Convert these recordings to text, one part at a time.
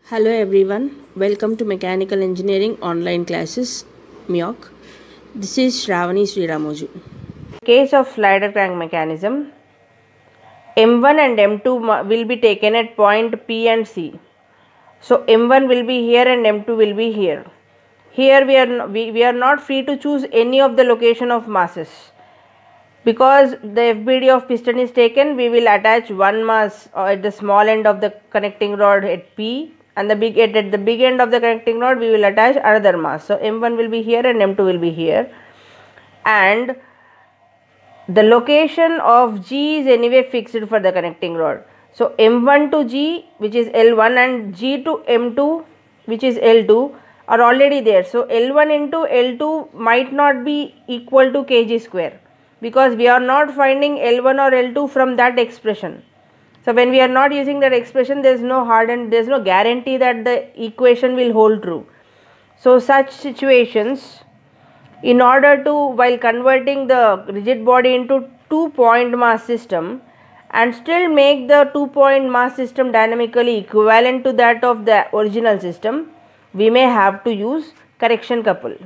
Hello everyone, welcome to Mechanical Engineering online classes, MEOC. This is Shravani Sriramoju. Case of slider crank mechanism, M1 and M2 will be taken at point P and C. So M1 will be here and M2 will be here. Here we are not free to choose any of the location of masses. Because the FBD of piston is taken, we will attach one mass at the small end of the connecting rod at P, and at the big end of the connecting rod we will attach another mass. So M1 will be here and M2 will be here, and the location of G is anyway fixed for the connecting rod. So M1 to G, which is L1, and G to M2, which is L2, are already there. So L1 into L2 might not be equal to kg square, because we are not finding L1 or L2 from that expression. So when we are not using that expression, there is no guarantee that the equation will hold true. So such situations, in order to, while converting the rigid body into 2-point mass system and still make the 2-point mass system dynamically equivalent to that of the original system, we may have to use correction couple.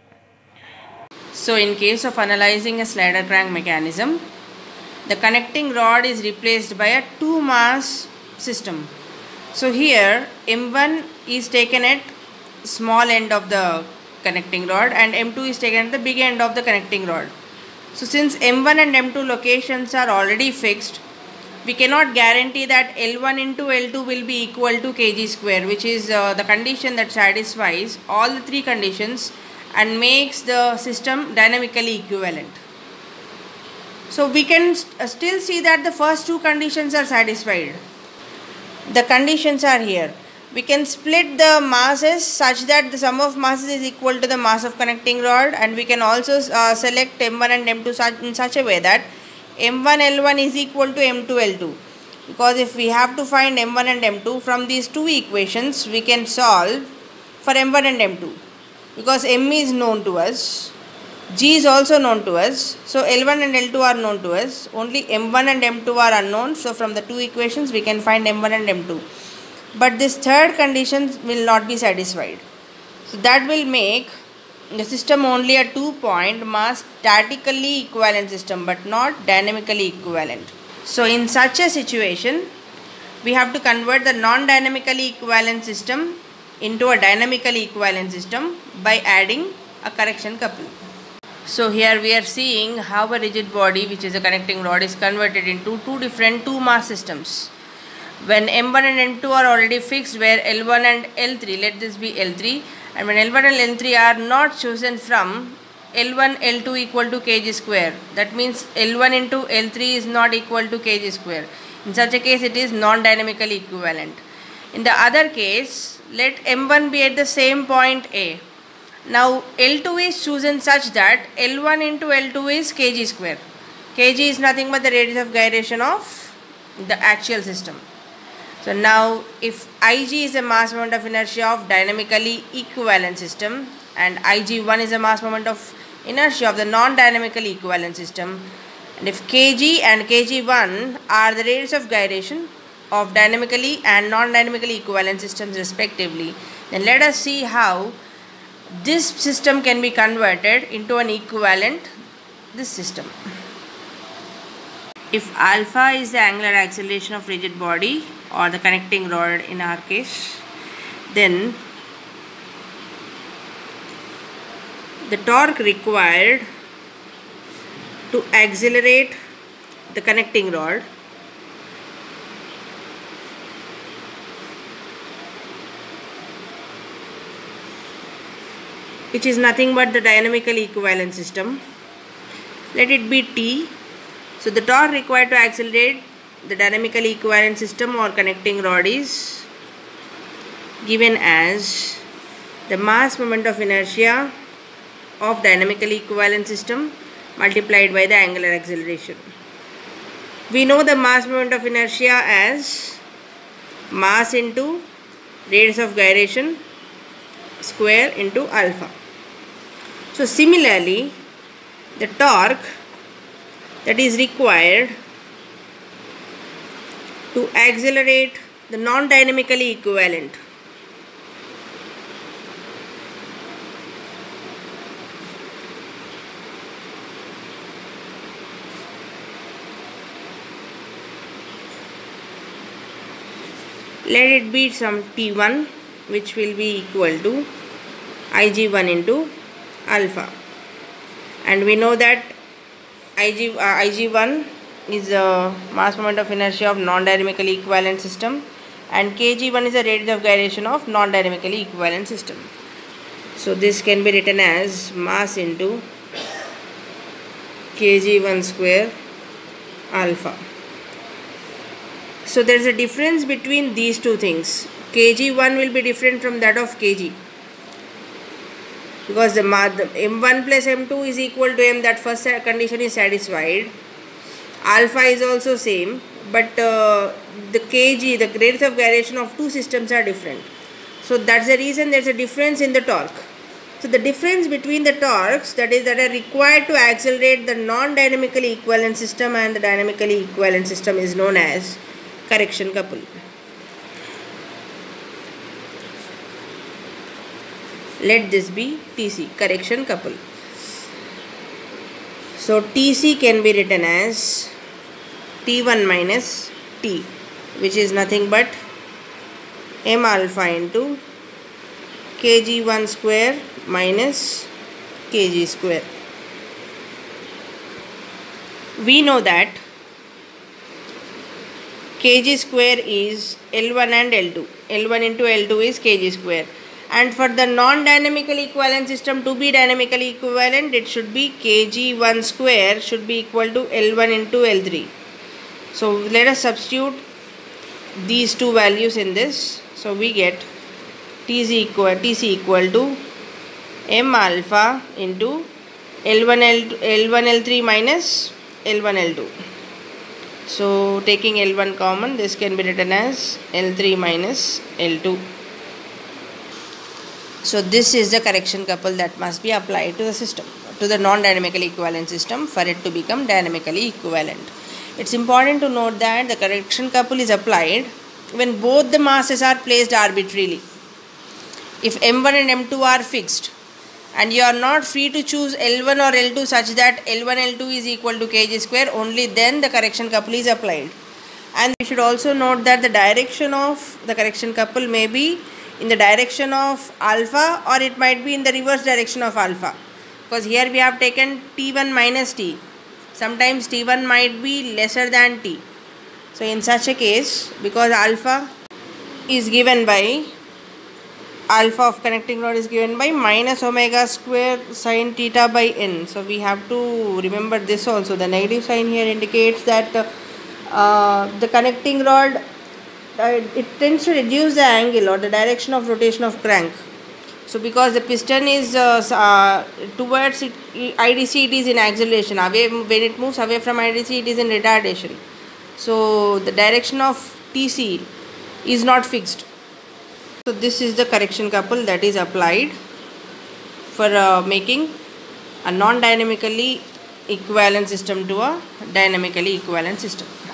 So in case of analyzing a slider crank mechanism, the connecting rod is replaced by a 2-mass system. So here M1 is taken at small end of the connecting rod and M2 is taken at the big end of the connecting rod. So since M1 and M2 locations are already fixed, we cannot guarantee that L1 into L2 will be equal to kg square, which is the condition that satisfies all the three conditions and makes the system dynamically equivalent. So we can still see that the first two conditions are satisfied. The conditions are here. We can split the masses such that the sum of masses is equal to the mass of connecting rod, and we can also select M1 and M2 in such a way that M1 L1 is equal to M2 L2. Because if we have to find M1 and M2 from these two equations, we can solve for M1 and M2. Because M is known to us, G is also known to us, so L1 and L2 are known to us, only M1 and M2 are unknown, so from the two equations we can find M1 and M2. But this third condition will not be satisfied. So that will make the system only a 2-point mass statically equivalent system but not dynamically equivalent. So in such a situation, we have to convert the non-dynamically equivalent system into a dynamically equivalent system by adding a correction couple. So here we are seeing how a rigid body, which is a connecting rod, is converted into two different 2-mass systems. When M1 and M2 are already fixed, where L1 and L3, let this be L3, and when L1 and L3 are not chosen from L1 L2 equal to kg square, that means L1 into L3 is not equal to kg square. In such a case, it is non-dynamically equivalent. In the other case, let M1 be at the same point A. Now L2 is chosen such that L1 into L2 is kg square. Kg is nothing but the radius of gyration of the actual system. So now if Ig is a mass moment of inertia of dynamically equivalent system and Ig1 is a mass moment of inertia of the non-dynamically equivalent system, and if Kg and Kg1 are the radius of gyration of dynamically and non-dynamically equivalent systems respectively, then let us see how this system can be converted into an equivalent this system. If alpha is the angular acceleration of rigid body or the connecting rod in our case, then the torque required to accelerate the connecting rod which is nothing but the dynamically equivalent system, let it be T. So the torque required to accelerate the dynamically equivalent system or connecting rod is given as the mass moment of inertia of dynamically equivalent system multiplied by the angular acceleration. We know the mass moment of inertia as mass into radius of gyration square into alpha. So similarly, the torque that is required to accelerate the non-dynamically equivalent Let it be some T1 which will be equal to Ig1 into alpha, and we know that Ig1 is a mass moment of inertia of non-dynamically equivalent system, and Kg1 is the rate of gyration of non-dynamically equivalent system. So this can be written as mass into Kg1 square alpha. So there is a difference between these two things. Kg1 will be different from that of Kg, because the m1 plus m2 is equal to m, that first condition is satisfied. Alpha is also same, but the Kg, the rates of gyration of two systems are different. So that's the reason there is a difference in the torque. So the difference between the torques that are required to accelerate the non-dynamically equivalent system and the dynamically equivalent system is known as correction couple. Let this be TC, correction couple. So TC can be written as T1 minus T, which is nothing but m alpha into Kg1 square minus Kg square. We know that Kg square is L1 and L2. L1 into L2 is Kg square. And for the non-dynamically equivalent system to be dynamically equivalent, it should be Kg1 square should be equal to L1 into L3. So let us substitute these two values in this. So we get TC equal to m alpha into L1 L3 minus L1 L2. So taking L1 common, this can be written as L3 minus L2. So this is the correction couple that must be applied to the system, to the non-dynamically equivalent system, for it to become dynamically equivalent. It's important to note that the correction couple is applied when both the masses are placed arbitrarily. If m1 and m2 are fixed and you are not free to choose L1 or L2 such that L1 L2 is equal to Kg square, only then the correction couple is applied. And we should also note that the direction of the correction couple may be in the direction of alpha, or it might be in the reverse direction of alpha, because here we have taken T1 minus T. Sometimes T1 might be lesser than T. So in such a case, because alpha is given by, alpha of connecting rod is given by minus omega square sine theta by n. So we have to remember this also. The negative sign here indicates that the connecting rod, it tends to reduce the angle or the direction of rotation of crank. So because the piston is towards IDC, it is in acceleration. Away, when it moves away from IDC, it is in retardation. So the direction of TC is not fixed. So this is the correction couple that is applied for making a non-dynamically equivalent system to a dynamically equivalent system.